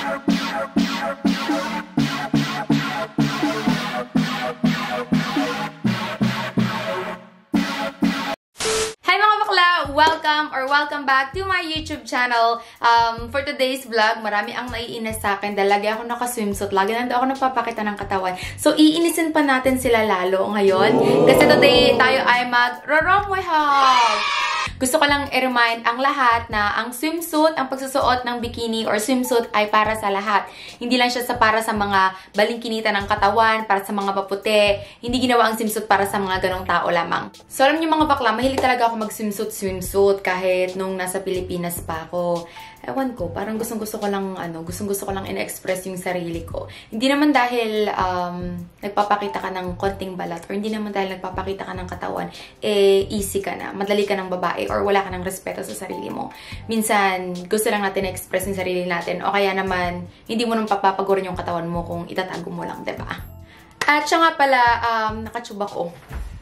Welcome back to my YouTube channel. For today's vlog, marami ang naiinis sa akin dahil lagi ako naka-swimsuit. Lagi nando ako nagpapakita ng katawan. So, iinisin pa natin sila lalo ngayon. Kasi today, tayo ay mag-Romwe haul! Gusto ko lang i-remind ang lahat na ang swimsuit, ang pagsusuot ng bikini or swimsuit ay para sa lahat. Hindi lang siya para sa mga balingkinita ng katawan, para sa mga baputi. Hindi ginawa ang swimsuit para sa mga ganong tao lamang. So alam niyo mga bakla, mahilig talaga ako mag-swimsuit kahit nung nasa Pilipinas pa ako. Ewan ko, parang gustong-gusto ko lang in-express yung sarili ko. Hindi naman dahil nagpapakita ka ng konting balat or hindi naman dahil nagpapakita ka ng katawan, easy ka na, madali ka ng babae or wala ka ng respeto sa sarili mo. Minsan, gusto lang natin express yung sarili natin o kaya naman, hindi mo nang papapagurin yung katawan mo kung itatago mo lang, diba? At siya nga pala, nakatsuba ko.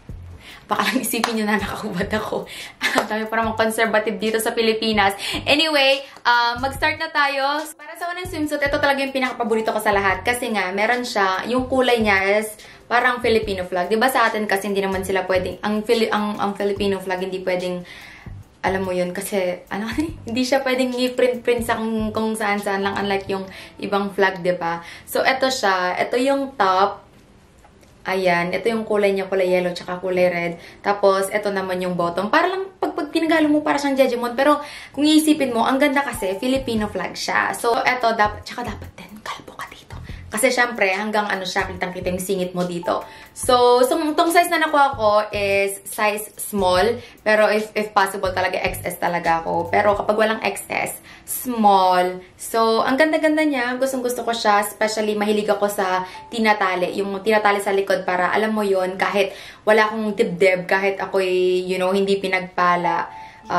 Baka lang isipin nyo na nakahubad ako. Dami parang conservative dito sa Pilipinas. Anyway, mag-start na tayo. Para sa unang swimsuit, ito talaga yung pinaka-paborito ko sa lahat. Kasi nga, meron siya, yung kulay niya is parang Filipino flag. Diba sa atin kasi hindi naman sila pwedeng, ang Filipino flag hindi pwedeng, alam mo yun, kasi, hindi siya pwedeng i-print sa kung saan-saan lang, unlike yung ibang flag, diba? So, ito siya. Ito yung top. Ayan, ito yung kulay niya, kulay yellow, tsaka kulay red. Tapos, ito naman yung bottom. Para lang, pag tinagalo mo, para siyang jejemon. Pero, kung iisipin mo, ang ganda kasi, Filipino flag siya. So, ito, tsaka dapat din, kalbo ka dito. Kasi, syempre, hanggang siya, kitang-kita yung singit mo dito. So, itong size na nakuha ko is size small. Pero, if possible, talaga XS talaga ako. Pero, kapag walang XS, small. So, ang ganda-ganda niya. Gustong-gusto ko siya. Especially, mahilig ako sa tinatali. Yung tinatali sa likod para, alam mo yon kahit wala akong dibdib, kahit ako'y, hindi pinagpala,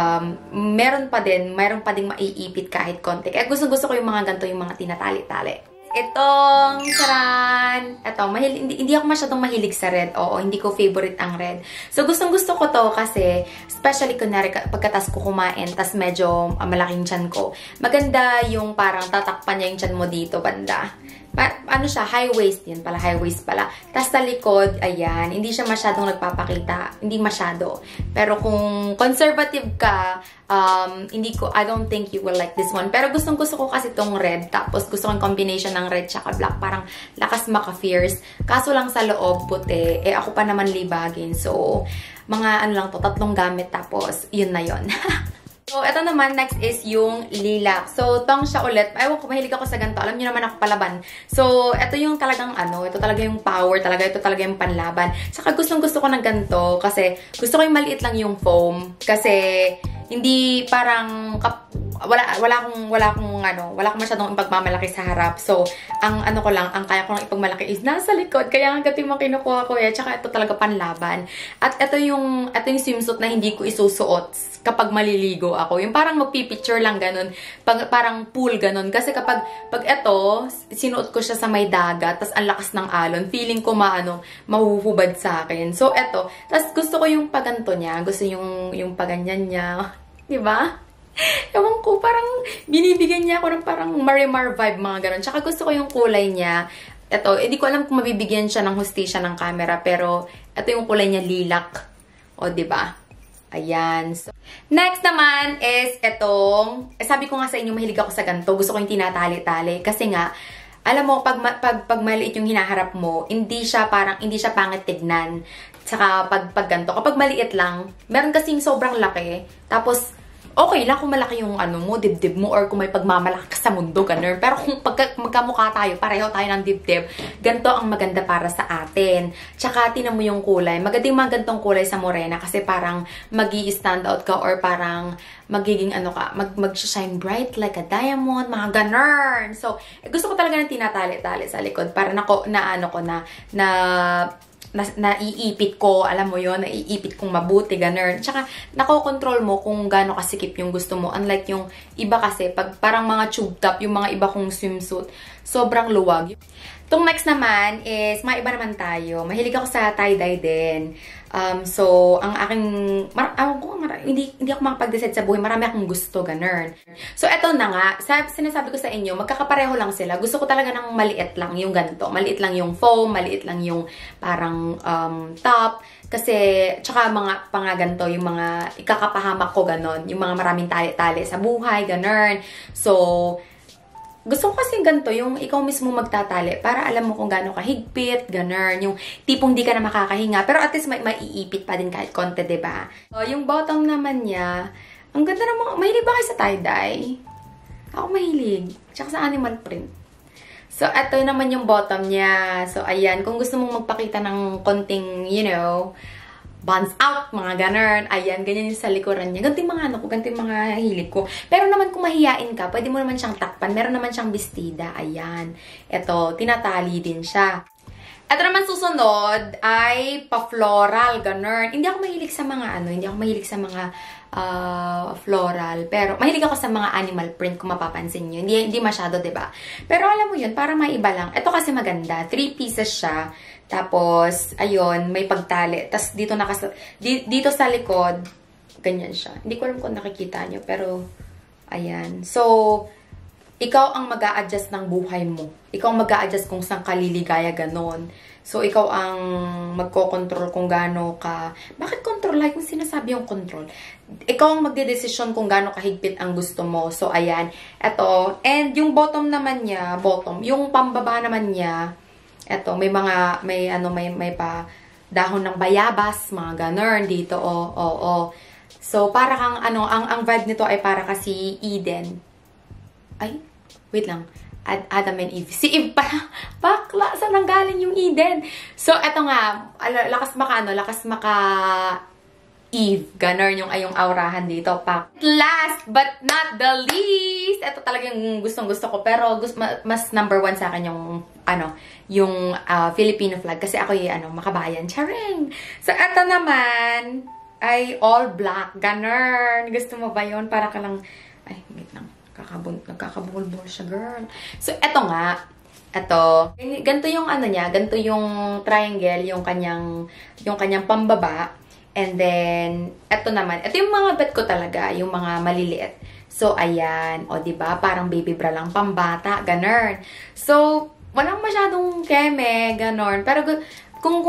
meron pa din maiipit kahit konti. Kaya gustong-gusto ko yung mga ganito, yung mga tinatali-tali. Itong charan. Ito, hindi ako masyadong mahilig sa red. Oo, hindi ko favorite ang red. So, gustong-gusto ko to kasi, especially kunwari pagkatas ko kumain, tas medyo malaking tiyan ko. Maganda yung parang tatakpan niya yung tiyan mo dito, banda. Siya, high waist yun pala, high waist pala. Tas sa likod, ayan, hindi siya masyadong nagpapakita. Hindi masyado. Pero kung conservative ka, I don't think you will like this one. Pero gustong-gusto ko kasi tong red. Tapos gusto kong combination ng red tsaka black. Parang lakas maka-fierce. Kaso lang sa loob, puti. Ako pa naman libagin. So, mga lang to, 3 gamit. Tapos, yun na yun. So, ito naman, next is yung lilac. So, tong siya ulit. Ewan ko, mahilig ako sa ganito. Alam niyo naman ako palaban. So, ito yung talagang ito talaga yung power talaga. Ito talaga yung panlaban. Saka gustong-gusto ko ng ganito kasi gusto ko yung maliit lang yung foam. Kasi, hindi parang, wala akong masyadong pagmamalaki sa harap. So, ang kaya ko lang ipagmalaki is nasa likod. Kaya ang gating mga kinukuha ko Tsaka ito talaga panlaban. At ito yung swimsuit na hindi ko isusuot kapag maliligo ako. Yung parang magpipicture lang ganun. Parang pool ganun. Kasi pag ito, sinuot ko siya sa may dagat, tas ang lakas ng alon, feeling ko mahuhubad sa akin. So, ito. Tas gusto ko yung paganto niya. Gusto yung paganyan niya. Diba? Ewan ko, parang binibigyan niya ako ng parang Marimar vibe, mga ganun. Tsaka gusto ko yung kulay niya. Ito, hindi ko alam kung mabibigyan siya ng hustisya ng camera, pero ito yung kulay niya, lilac. O, diba? Ayan. So, next naman is itong, sabi ko nga sa inyo, mahilig ako sa ganito. Gusto ko yung tinatali-tali. Kasi nga, alam mo, pag maliit yung hinaharap mo, hindi siya pangit tignan. Saka pag ganito, kapag maliit lang, meron kasing sobrang laki. Tapos, okay lang kung malaki yung dibdib mo or kung may pagmamalaki ka sa mundo, ganun. Pero kung magkamukha tayo, pareho tayo ng dibdib, ganito ang maganda para sa atin. Tsaka, tinan mo yung kulay. Maganda yung mga gantong kulay sa morena kasi parang magi-stand out ka or parang magiging mag-shine bright like a diamond, mga ganun. So, gusto ko talaga ng tinatali-tali sa likod para naiipit ko, alam mo yon, naiipit kong mabuti, ganun. Tsaka, nakokontrol mo kung gaano kasikip yung gusto mo. Unlike yung iba kasi, pag parang mga tube top, yung mga iba kong swimsuit, sobrang luwag. Itong next naman is, mga iba naman tayo. Mahilig ako sa tie-dye din. So, ang aking, hindi ako makapag-decide sa buhay. Marami akong gusto, ganun. So, eto na nga. Sinasabi ko sa inyo, magkakapareho lang sila. Gusto ko talaga ng maliit lang yung ganito. Maliit lang yung foam, maliit lang yung parang top. Kasi, tsaka mga pangaganto, yung mga ikakapahamak ko, ganun. Yung mga maraming tali-tali sa buhay, ganun. So, gusto ko kasi ganito, yung ikaw mismo magtatali para alam mo kung gaano kahigpit, ganun. Yung tipong di ka na makakahinga, pero at least may maiipit pa din kahit konti, diba? So, yung bottom naman niya, ang ganda naman. Mahilig ba kayo sa tie-dye? Ako mahilig. Tsaka sa animal print. So, ito naman yung bottom niya. So, ayan. Kung gusto mong magpakita ng konting, you know, buns out, mga ganun. Ayan, ganyan yung sa likuran niya. Ganito yung mga ano ko, ganito yung mga hilig ko. Pero naman kung mahiyain ka, pwede mo naman siyang takpan. Meron naman siyang bestida. Ayan. Ito, tinatali din siya. Ito naman susunod ay pa-floral, ganun. Hindi ako mahilig sa mga ano, hindi ako mahilig sa mga floral. Pero mahilig ako sa mga animal print kung mapapansin nyo. Hindi masyado, diba? Pero alam mo yun, para maiba lang. Ito kasi maganda. 3 pieces siya. Tapos, ayun, may pagtali. Tapos, dito sa likod, ganyan siya. Hindi ko alam kung nakikita nyo, pero, ayan. So, ikaw ang mag-a-adjust ng buhay mo. Ikaw ang mag-a-adjust kung saan ka liligaya, ganon. So, ikaw ang magko-control kung gaano ka... Bakit control? Like, kung sinasabi yung control. Ikaw ang magde-desisyon kung gaano kahigpit ang gusto mo. So, ayan. Ito. And, yung bottom naman niya, yung pambaba naman niya, eto, may pa dahon ng bayabas, mga ganun dito, So, para kang, ang vibe nito ay para kasi Eden. Ay, wait lang. Adam and Eve. Si Eve pala. Bakla, saan nanggaling yung Eden? So, eto nga, lakas maka Eve. Ganun yung aurahan dito. Last but not the least, ito talagang gustong-gusto ko. Pero mas number 1 sa akin yung Filipino flag. Kasi ako yung makabayan. Charing! So, ito naman ay all black. Ganun. Gusto mo ba yun? Para ka lang, ay, wait lang. Nagkakabungol-bungol siya, girl. So, ito nga. Ito. Ganito yung niya. Ganito yung triangle. Yung kanyang pambaba. And then, ito naman. Ito yung mga bet ko talaga. Yung mga maliliit. So, ayan. O, diba? Parang baby bra lang. Pambata. Ganun. So, walang masyadong keme. Ganun. Pero, kung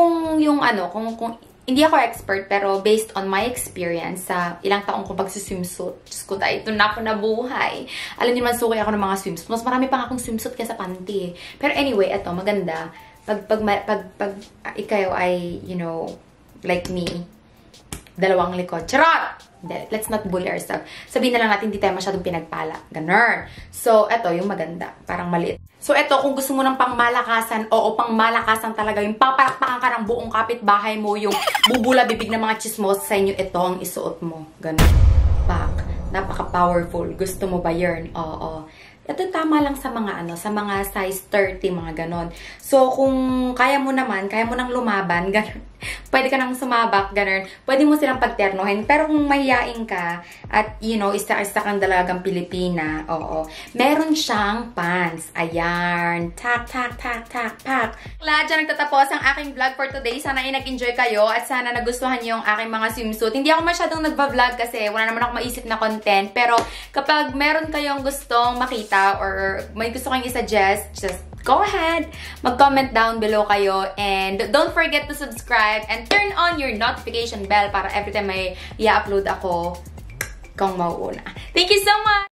hindi ako expert, pero based on my experience sa ilang taong ko pag-swimsuit, Diyos ko, ito na ako nabuhay. Alam niyo man, suki ako ng mga swimsuit. Mas marami pa akong swimsuit kaysa panty. Pero anyway, ito, maganda. Pag ikaw ay, you know, like me, dalawang likod. Charot! Let's not bully ourselves. Sabihin na lang natin, hindi tayo masyadong pinagpala. Ganun. So, eto, yung maganda. Parang maliit. So, eto, kung gusto mo ng pangmalakasan, pangmalakasan talaga, yung papakpakan ka ng buong kapitbahay mo, yung bubula bibig ng mga chismos sa inyo, ito ang isuot mo. Ganun. Napaka-powerful. Gusto mo ba yun? Oo. Ito tama lang sa mga sa mga size 30, mga ganon. So, kung kaya mo nang lumaban, ganon. Pwede ka nang sumabak, ganon. Pwede mo silang pagternohin. Pero kung mahiyain ka, at, you know, isa kang dalagang Pilipina, meron siyang pants. Ayan. Tak. Wala, dyan nagtatapos ang aking vlog for today. Sana ay nag-enjoy kayo at sana nagustuhan niyo yung aking mga swimsuit. Hindi ako masyadong nagba-vlog kasi wala naman ako maisip na content. Pero kapag meron kayong gustong makita or may gusto kayong i-suggest, just go ahead. Mag-comment down below kayo. And don't forget to subscribe and turn on your notification bell para every time may i-upload ako, kung mauuna. Thank you so much!